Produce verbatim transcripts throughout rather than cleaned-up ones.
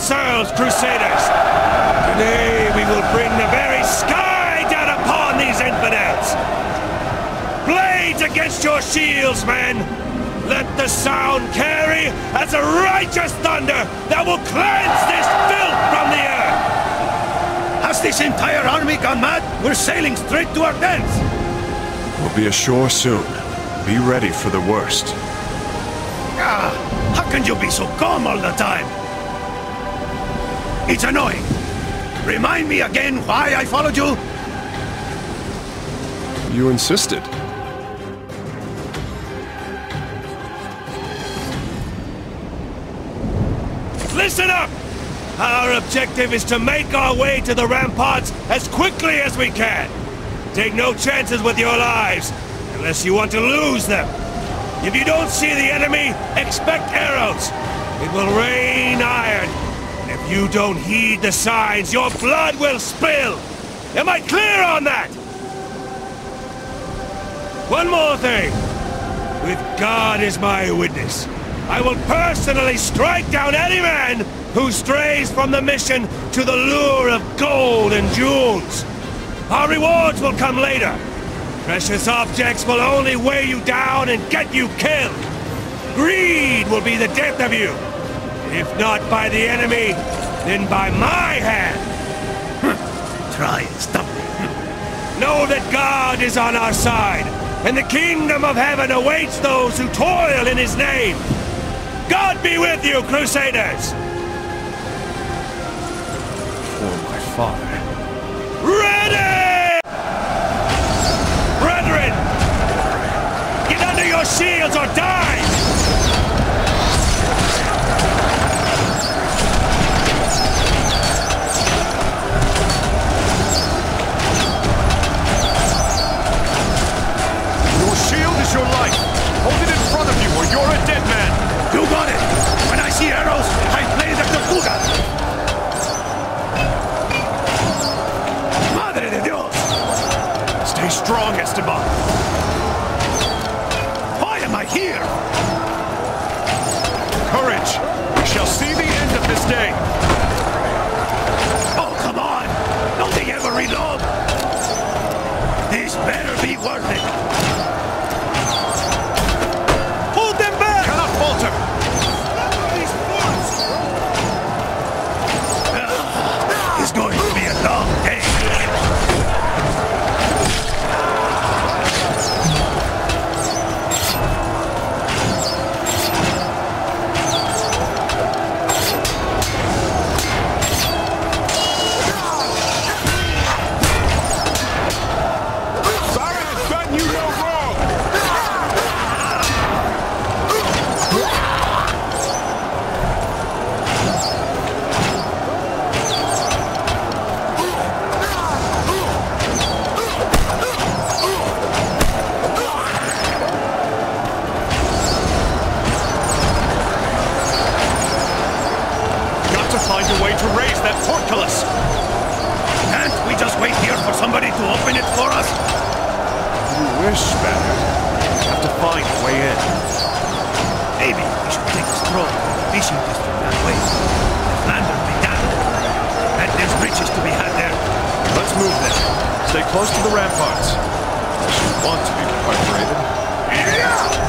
yourselves, Crusaders! Today we will bring the very sky down upon these infidels! Blades against your shields, men! Let the sound carry as a righteous thunder that will cleanse this filth from the earth! Has this entire army gone mad? We're sailing straight to our dens! We'll be ashore soon. Be ready for the worst. Ah, how can you be so calm all the time? It's annoying. Remind me again why I followed you? You insisted. Listen up! Our objective is to make our way to the ramparts as quickly as we can. Take no chances with your lives, unless you want to lose them. If you don't see the enemy, expect arrows. It will rain iron. And if you don't heed the signs, your blood will spill. Am I clear on that? One more thing. With God as my witness, I will personally strike down any man who strays from the mission to the lure of gold and jewels. Our rewards will come later. Precious objects will only weigh you down and get you killed. Greed will be the death of you. If not by the enemy, then by my hand. Try and stop me. Know that God is on our side, and the kingdom of heaven awaits those who toil in his name. God be with you, Crusaders! For my father. Ready! Brethren! Get under your shields or die! Your shield is your life. Hold it in front of you or you're a dead man. You got it! When I see arrows, I play the tortuga! Madre de Dios! Stay strong, Esteban. Why am I here? Courage! We shall see the end of this day. Oh, come on! Don't they ever reload? This better be worth it! Hold them back! Cannot falter! It's going to be a long day. Find a way to raise that portcullis! Can't we just wait here for somebody to open it for us? You wish, Spaniard. We have to find a way in. Maybe we should take a stroll to the fishing district that way. The land will be down. And there's riches to be had there. Let's move then. Stay close to the ramparts. Unless you want to be perforated. Yeah!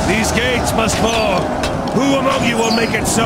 These gates must fall. Who among you will make it so?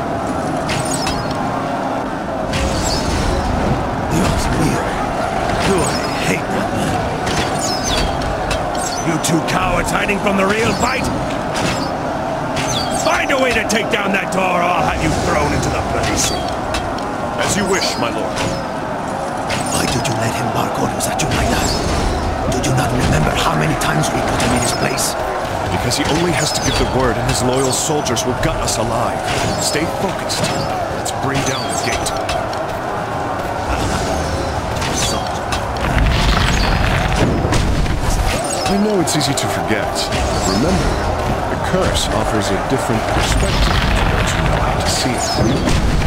Dios mío. Do I hate that man. You two cowards hiding from the real fight? Find a way to take down that door, or I'll have you thrown into the bloody sea. As you wish, my lord. Why did you let him bark orders at you like that? Do you not remember how many times we put him in his place? Because he only has to give the word and his loyal soldiers will gut us alive. Stay focused. Let's bring down the gate. I know it's easy to forget, but remember, the curse offers a different perspective to those who know how to see it.